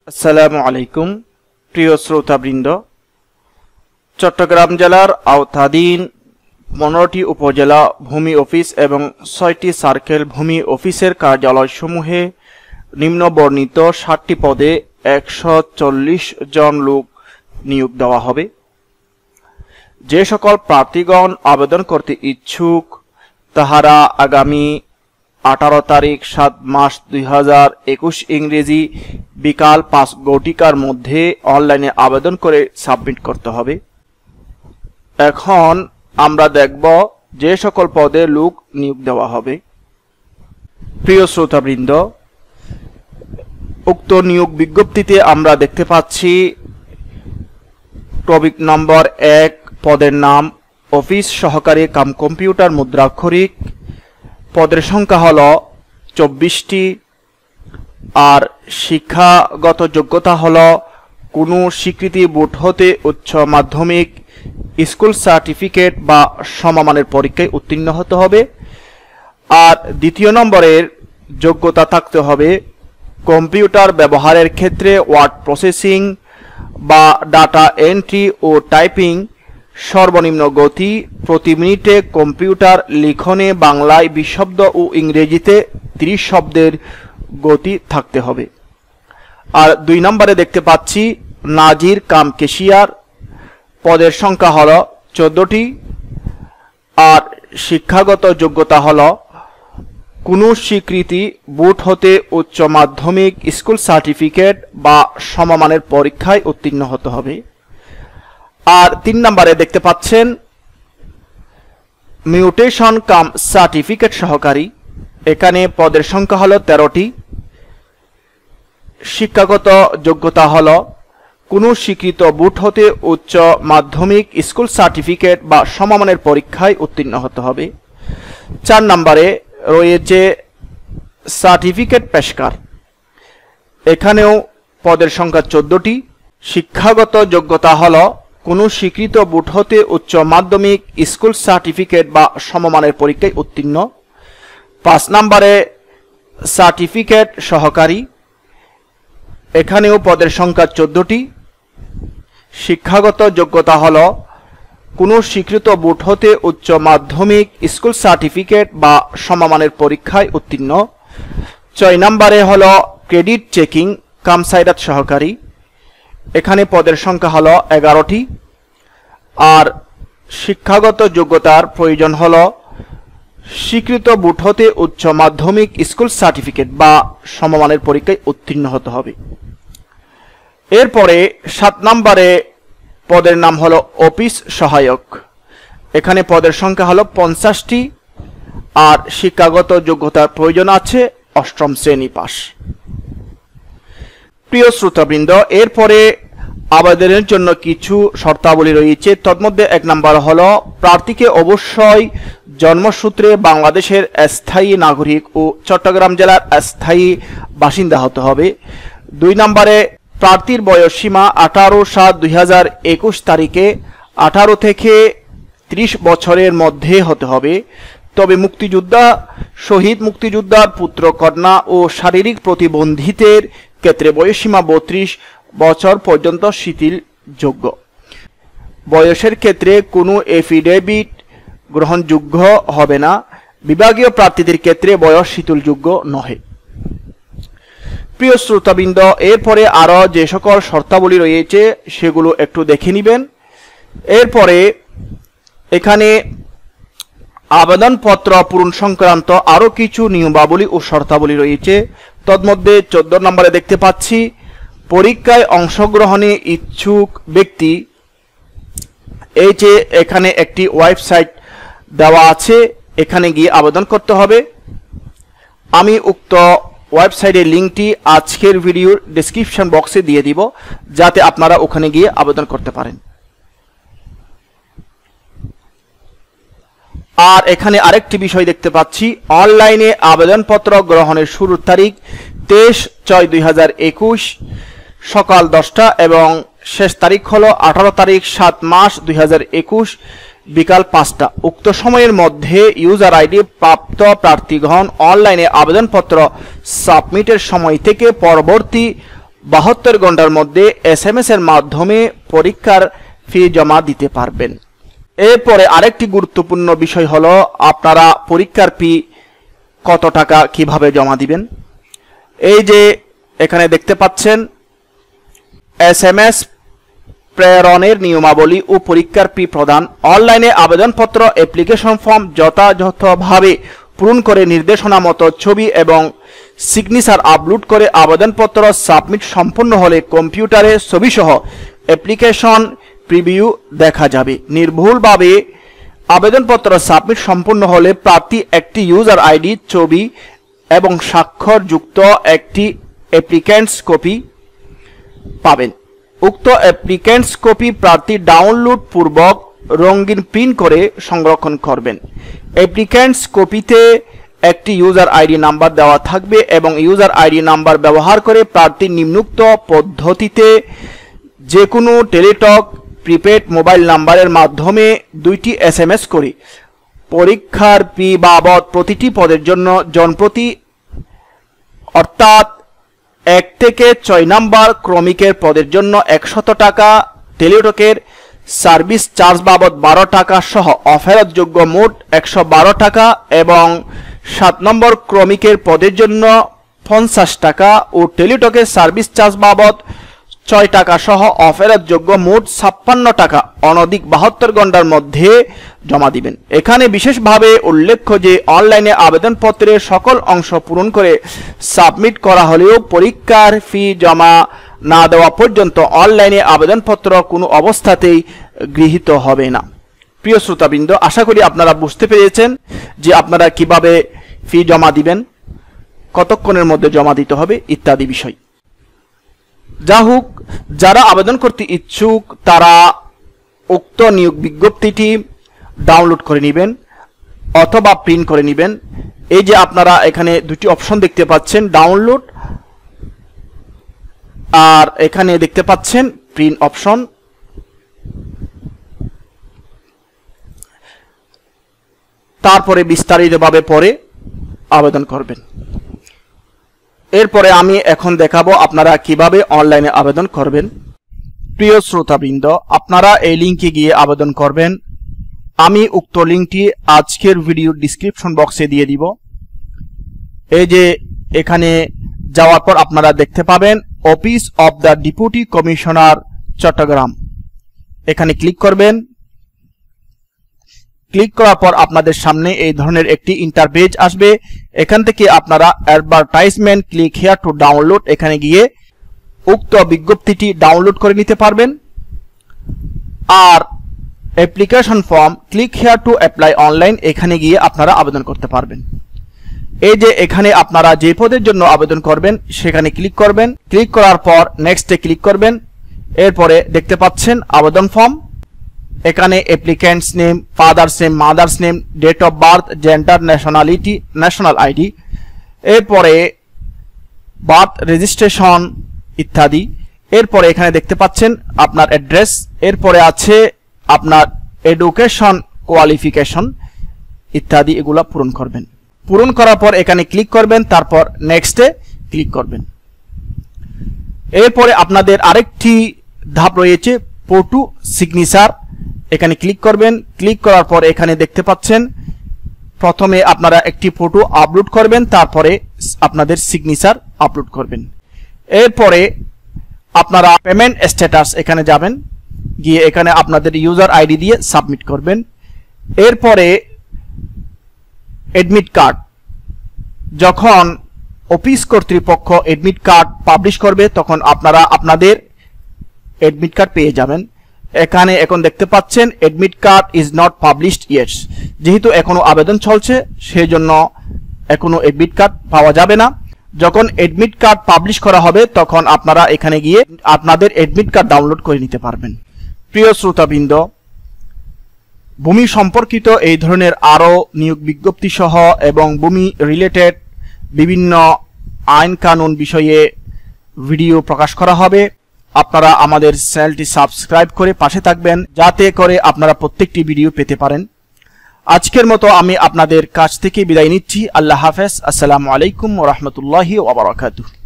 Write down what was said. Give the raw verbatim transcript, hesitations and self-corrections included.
আসসালামু আলাইকুম প্রিয় শ্রোতাবৃন্দ, চট্টগ্রাম জেলার আওতাধীন পনেরোটি উপজেলা ভূমি অফিস এবং ছয়টি সার্কেল ভূমি অফিসের কার্যালয়সমূহে নিম্নবর্ণিত ষাটটি পদে একশো চল্লিশ জন লোক নিয়োগ দেওয়া হবে। যে সকল প্রার্থীগণ আবেদন করতে ইচ্ছুক তাহারা আগামী আঠারো তারিখ সাত মাস দুই হাজার একুশ ইংরেজি বিকাল পাঁচ ঘটিকার মধ্যে অনলাইনে আবেদন করে সাবমিট করতে হবে। এখন আমরা দেখব যে সকল পদে লোক নিয়োগ দেওয়া হবে। প্রিয় শ্রোতাবৃন্দ, উক্ত নিয়োগ বিজ্ঞপ্তিতে আমরা দেখতে পাচ্ছি টপিক নম্বর এক, পদের নাম অফিস সহকারী কাম কম্পিউটার মুদ্রাক্ষরিক। পদের সংখ্যা হল চব্বিশটি। আর শিক্ষাগত যোগ্যতা হল কোনো স্বীকৃতি বোর্ড হতে উচ্চ মাধ্যমিক, স্কুল সার্টিফিকেট বা সমমানের পরীক্ষায় উত্তীর্ণ হতে হবে। আর দ্বিতীয় নম্বরের যোগ্যতা থাকতে হবে কম্পিউটার ব্যবহারের ক্ষেত্রে ওয়ার্ড প্রসেসিং বা ডাটা এন্ট্রি ও টাইপিং সর্বনিম্ন গতি প্রতি মিনিটে কম্পিউটার লিখনে বাংলায় বিশ শব্দ ও ইংরেজিতে ত্রিশ শব্দের গতি থাকতে হবে। আর দুই নম্বরে দেখতে পাচ্ছি নাজির কাম কেশিয়ার। পদের সংখ্যা হল চোদ্দটি। আর শিক্ষাগত যোগ্যতা হল কোনো স্বীকৃতি বোর্ড হতে উচ্চ মাধ্যমিক, স্কুল সার্টিফিকেট বা সমমানের পরীক্ষায় উত্তীর্ণ হতে হবে। আর তিন নম্বরে দেখতে পাচ্ছেন মিউটেশন কাম সার্টিফিকেট সহকারী। এখানে পদের সংখ্যা হল তেরোটি। শিক্ষাগত যোগ্যতা হল কোনো স্বীকৃত বোর্ড হতে উচ্চ মাধ্যমিক, স্কুল সার্টিফিকেট বা সমমানের পরীক্ষায় উত্তীর্ণ হতে হবে। চার নম্বরে রয়েছে সার্টিফিকেট পেশকার। এখানেও পদের সংখ্যা চোদ্দটি। শিক্ষাগত যোগ্যতা হল কোনো স্বীকৃত বোর্ড হতে উচ্চ মাধ্যমিক, স্কুল সার্টিফিকেট বা সমমানের পরীক্ষায় উত্তীর্ণ। পাঁচ নম্বরে সার্টিফিকেট সহকারী। এখানেও পদের সংখ্যা চোদ্দটি। শিক্ষাগত যোগ্যতা হল কোনো স্বীকৃত বোর্ড হতে উচ্চ মাধ্যমিক, স্কুল সার্টিফিকেট বা সমমানের পরীক্ষায় উত্তীর্ণ। ছয় নম্বরে হল ক্রেডিট চেকিং কাম সাইরাত সহকারী। এখানে পদের সংখ্যা হল এগারোটি। আর শিক্ষাগত যোগ্যতার প্রয়োজন হল স্বীকৃত বোর্ড হতে উচ্চ মাধ্যমিক, স্কুল সার্টিফিকেট বা সমমানের পরীক্ষায় উত্তীর্ণ হতে হবে। এরপরে সাত নম্বরে পদের নাম হল অফিস সহায়ক। এখানে পদের সংখ্যা হল পঞ্চাশটি। আর শিক্ষাগত যোগ্যতার প্রয়োজন আছে অষ্টম শ্রেণী পাস। প্রিয় শ্রোতাবৃন্দ, এরপরে আবেদনের জন্য কিছু শর্তাবলী রয়েছে। তন্মধ্যে এক নম্বর হল প্রার্থীকে অবশ্যই জন্মসূত্রে বাংলাদেশের স্থায়ী নাগরিক ও চট্টগ্রাম জেলার স্থায়ী বাসিন্দা হতে হবে। দুই নম্বরে প্রার্থীর বয়স সীমা আঠারো সাত দুই হাজার একুশ তারিখে আঠারো থেকে ত্রিশ বছরের মধ্যে হতে হবে। তবে মুক্তিযোদ্ধা, শহীদ মুক্তিযোদ্ধার পুত্র কন্যা ও শারীরিক প্রতিবন্ধিতের ক্ষেত্রে বয়সসীমা বত্রিশ বছর পর্যন্ত শিথিলযোগ্য। বয়সের ক্ষেত্রে কোনো এফিডেভিট গ্রহণযোগ্য হবে না। বিভাগীয় প্রার্থীদের ক্ষেত্রে বয়স শিথিলযোগ্য নহে। প্রিয় শ্রোতাবৃন্দ, এরপরে আরও যে সকল শর্তাবলী রয়েছে সেগুলো একটু দেখে নেবেন। এরপরে এখানে আবেদনপত্র পূরণ সংক্রান্ত আরও কিছু নিয়মাবলী ও শর্তাবলী রয়েছে। তন্মধ্যে চোদ্দ নম্বরে দেখতে পাচ্ছি পরীক্ষায় অংশগ্রহণে ইচ্ছুক ব্যক্তি, এই যে এখানে একটি ওয়েবসাইট দেওয়া আছে, এখানে গিয়ে আবেদন করতে হবে। আমি উক্ত ওয়েবসাইটের লিঙ্কটি আজকের ভিডিওর ডেসক্রিপশন বক্সে দিয়ে দিব, যাতে আপনারা ওখানে গিয়ে আবেদন করতে পারেন। আর এখানে আরেকটি বিষয় দেখতে পাচ্ছি, অনলাইনে আবেদনপত্র গ্রহণের শুরুর তারিখ তেইশ ছয় দুই হাজার একুশ সকাল দশটা এবং শেষ তারিখ হলো আঠারো তারিখ সাত মাস দুই হাজার একুশ বিকাল পাঁচটা। উক্ত সময়ের মধ্যে ইউজার আইডি প্রাপ্ত প্রার্থীগণ অনলাইনে আবেদনপত্র সাবমিটের সময় থেকে পরবর্তী বাহাত্তর ঘন্টার মধ্যে এস এম এস এর মাধ্যমে পরীক্ষার ফি জমা দিতে পারবেন। এরপরে আরেকটি গুরুত্বপূর্ণ বিষয় হলো আপনারা পরীক্ষার ফি কত টাকা কিভাবে জমা দিবেন। এই যে এখানে দেখতে পাচ্ছেন এস এম এস প্রেরণের নিয়মাবলী ও পরীক্ষার ফি প্রদান। অনলাইনে আবেদনপত্র অ্যাপ্লিকেশন ফর্ম যথাযথভাবে পূরণ করে নির্দেশনা মতো ছবি এবং সিগনেচার আপলোড করে আবেদনপত্র সাবমিট সম্পন্ন হলে কম্পিউটারে ছবিসহ অ্যাপ্লিকেশন প্রিভিউ দেখা যাবে। নির্ভুলভাবে আবেদনপত্র সাবমিট সম্পন্ন হলে প্রার্থী একটি ইউজার আইডি, ছবি এবং স্বাক্ষরযুক্ত একটি অ্যাপ্লিকেন্টস কপি পাবেন। উক্ত অ্যাপ্লিকেন্টস কপি প্রার্থী ডাউনলোড পূর্বক রঙিন প্রিন্ট করে সংরক্ষণ করবেন। অ্যাপ্লিকেন্টস কপিতে একটি ইউজার আইডি নাম্বার দেওয়া থাকবে এবং ইউজার আইডি নাম্বার ব্যবহার করে প্রার্থী নিম্নোক্ত পদ্ধতিতে যে কোনো টেলিটক প্রিপেড মোবাইল নাম্বারের মাধ্যমে দুইটি এস এম এস করে পরীক্ষার ফি বাবদ প্রতিটি পদের জন্য জনপ্রতি অর্থাৎ এক থেকে ছয় নাম্বার ক্রমিকের পদের জন্য একশত টাকা, টেলিটকের সার্ভিস চার্জ বাবদ বারো টাকা সহ অফেরতযোগ্য মোট একশো বারো টাকা এবং সাত নম্বর ক্রমিকের পদের জন্য পঞ্চাশ টাকা ও টেলিটকের সার্ভিস চার্জ বাবদ ছয় টাকা সহ অফেরতযোগ্য মোট ছাপ্পান্ন টাকা অনধিক বাহাত্তর ঘন্টার মধ্যে জমা দিবেন। এখানে বিশেষভাবে উল্লেখ্য যে অনলাইনে আবেদনপত্রের সকল অংশ পূরণ করে সাবমিট করা হলেও পরীক্ষার ফি জমা না দেওয়া পর্যন্ত অনলাইনে আবেদনপত্র কোনো অবস্থাতেই গৃহীত হবে না। প্রিয় শ্রোতাবৃন্দ, আশা করি আপনারা বুঝতে পেরেছেন যে আপনারা কিভাবে ফি জমা দিবেন, কতক্ষণের মধ্যে জমা দিতে হবে ইত্যাদি বিষয়। যা হোক, যারা আবেদন করতে ইচ্ছুক তারা উক্ত নিয়োগ বিজ্ঞপ্তিটি ডাউনলোড করে নেবেন অথবা প্রিন্ট করে নেবেন। এই যে আপনারা এখানে দুটি অপশন দেখতে পাচ্ছেন, ডাউনলোড আর এখানে দেখতে পাচ্ছেন প্রিন্ট অপশন। তারপরে বিস্তারিতভাবে পরে আবেদন করবেন। এরপরে আমি এখন দেখাবো আপনারা কিভাবে অনলাইনে আবেদন করবেন। প্রিয় শ্রোতাবৃন্দ, আপনারা এই লিঙ্কে গিয়ে আবেদন করবেন। আমি উক্ত লিঙ্কটি আজকের ভিডিও ডিসক্রিপশন বক্সে দিয়ে দিব। এই যে এখানে যাওয়ার পর আপনারা দেখতে পাবেন office of the deputy commissioner Chattogram, এখানে ক্লিক করবেন। ক্লিক করার পর আপনাদের সামনে এই ধরনের একটি ইন্টারপেজ আসবে। এখান থেকে আপনারা advertisement click here to download, এখানে গিয়ে উক্ত বিজ্ঞপ্তিটি ডাউনলোড করে নিতে পারবেন। আর application form click here to apply online, এখানে গিয়ে আপনারা আবেদন করতে পারবেন। এই যে এখানে আপনারা যে পদের জন্য আবেদন করবেন সেখানে ক্লিক করবেন। ক্লিক করার পর নেক্সটে ক্লিক করবেন। এরপরে দেখতে পাচ্ছেন আবেদন ফর্ম, এখানে applicant's name, father's name, mother's name, date of birth, gender, nationality, national ID, এরপরে বার্থ রেজিস্ট্রেশন ইত্যাদি। এরপরে এখানে দেখতে পাচ্ছেন আপনার অ্যাড্রেস, এরপরে আছে আপনার এডুকেশন কোয়ালিফিকেশন ইত্যাদি, এগুলা পূরণ করবেন। পূরণ করার পর এখানে ক্লিক করবেন, তারপর নেক্সটে ক্লিক করবেন। এরপরে আপনাদের আরেকটি ধাপ রয়েছে ফটো সিগনেচার, এখানে ক্লিক করবেন। ক্লিক করার পর এখানে দেখতে পাচ্ছেন প্রথমে আপনারা একটি ফটো আপলোড করবেন, তারপরে আপনাদের সিগনেচার আপলোড করবেন। এরপরে আপনারা পেমেন্ট স্ট্যাটাস এখানে যাবেন, গিয়ে এখানে আপনাদের ইউজার আইডি দিয়ে সাবমিট করবেন। এরপরে এডমিট কার্ড, যখন অফিস কর্তৃপক্ষ এডমিট কার্ড পাবলিশ করবে তখন আপনারা আপনাদের এডমিট কার্ড পেয়ে যাবেন। এখানে এখন দেখতে পাচ্ছেন admit card is not published yet, যেহেতু এখনো আবেদন চলছে সেই জন্য এখনো এডমিট কার্ড পাওয়া যাবে না। যখন এডমিট কার্ড পাবলিশ করা হবে তখন আপনারা এখানে গিয়ে আপনাদের এডমিট কার্ড ডাউনলোড করে নিতে পারবেন। প্রিয় শ্রোতাবৃন্দ, ভূমি সম্পর্কিত এই ধরনের আরো নিয়োগ বিজ্ঞপ্তি সহ এবং ভূমি রিলেটেড বিভিন্ন আইন কানুন বিষয়ে ভিডিও প্রকাশ করা হবে। আপনারা আমাদের চ্যানেলটি সাবস্ক্রাইব করে পাশে থাকবেন যাতে করে আপনারা প্রত্যেকটি ভিডিও পেতে পারেন। আজকের মতো আমি আপনাদের কাছ থেকে বিদায় নিচ্ছি। আল্লাহ হাফেজ। আসসালামু আলাইকুম ওয়া রাহমাতুল্লাহি ওয়া বারাকাতুহু।